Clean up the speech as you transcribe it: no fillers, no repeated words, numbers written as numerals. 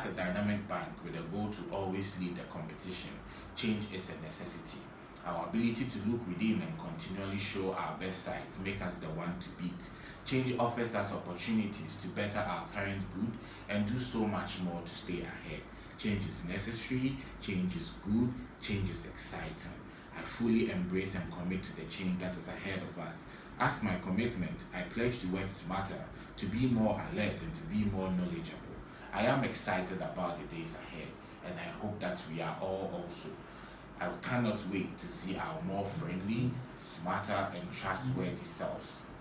As a dynamic bank with a goal to always lead the competition, change is a necessity. Our ability to look within and continually show our best sides make us the one to beat. Change offers us opportunities to better our current good and do so much more to stay ahead. Change is necessary, change is good, change is exciting. I fully embrace and commit to the change that is ahead of us. As my commitment, I pledge to work smarter, to be more alert, and to be more knowledgeable. I am excited about the days ahead, and I hope that we are all also. I cannot wait to see our more friendly, smarter, and trustworthy selves.